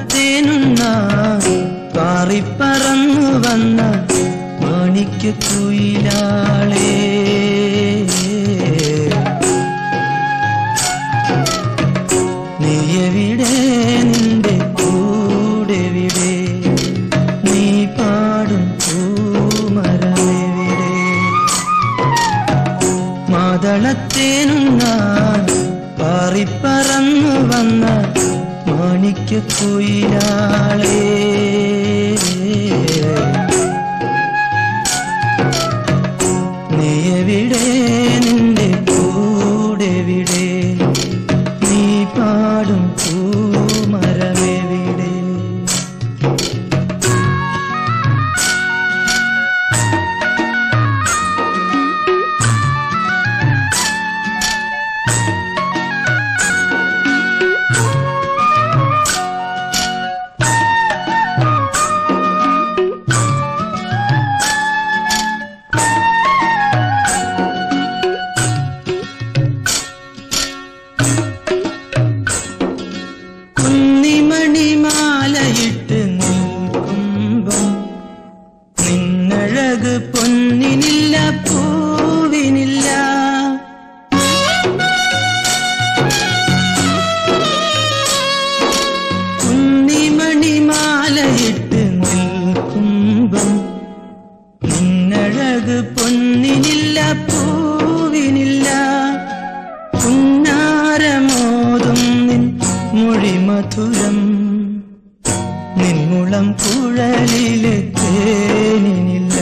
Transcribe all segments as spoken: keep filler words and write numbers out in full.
മാതളത്തേനുണ്ണാൻ പാറിപ്പറന്നു വന്ന മാണിക്യക്കുയിലാളേ, നീയെവിടെ നിന്റെ കൂടെവിടെ, നീ പാടും പൂമരമെവിടെ. മാതളത്തേനുണ്ണാൻ പാറിപ്പറന്നു വന്ന മാണിക്യക്കുയിലാളേ, നീയെവിടെ നിന്റെ കൂടെവിടെ, നീ പാടും പൂമരമെവിടെ. മണിമാലയിട്ട് നിൽക്കുമ്പം നിന്നഴക് പൊന്നിനില്ല പൂവിനില്ല. കുന്നിമണിമാലയിട്ട് നിൽക്കുമ്പം നിന്നഴക് പൊന്നിനില്ല പൂവിനില്ല. പുന്നാരമോതും നിൻ മൊഴിമധുരം നിൻമുളം കുഴലിലെ തേനിനില്ല.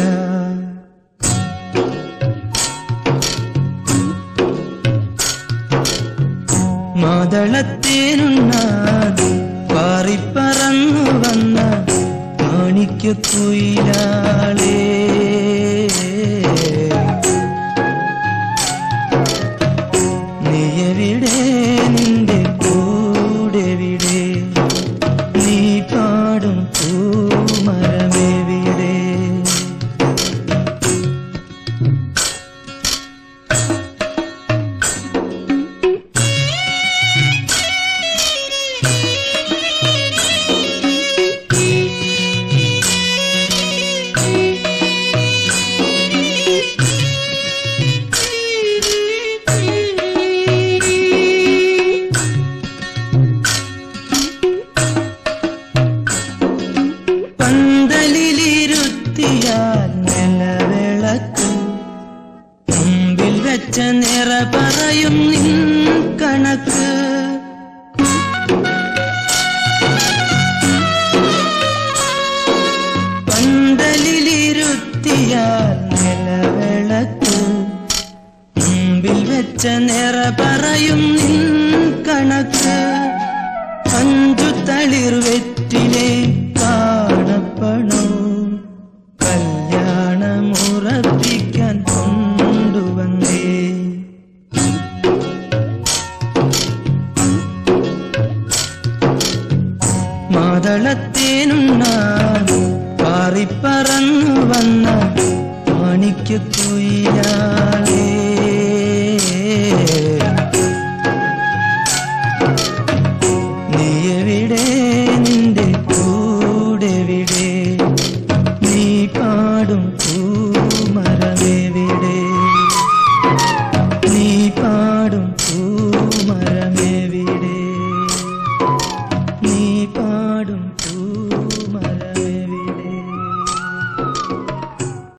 മാതളത്തേനുണ്ണാൻ പാറിപ്പറന്നു വന്ന മാണിക്യക്കുയിലാളേ, നീയെവിടെ നിന്റെ കൂടെവിടെ, നീ പാടും പൂമരമെവിടെ. പന്തലിലിരുത്തിയാൽ നിലവിളക്ക് മുമ്പിൽ വെച്ച നിറ പറയും നിൻ കണക്ക്. പന്തലിലിരുത്തിയാൽ നിലവിളക്ക് മുമ്പിൽ വെച്ച നിറ പറയും നിൻ കണക്ക്. അഞ്ചു തളിർ വെറ്റിലെ കാണപ്പണവും കല്യാണമുറപ്പിക്കാൻ കൊണ്ടുവന്നേ. മാതളത്തേനുണ്ണാൻ പാറിപ്പറന്നു വന്ന മാണിക്യക്കുയിലാളേ,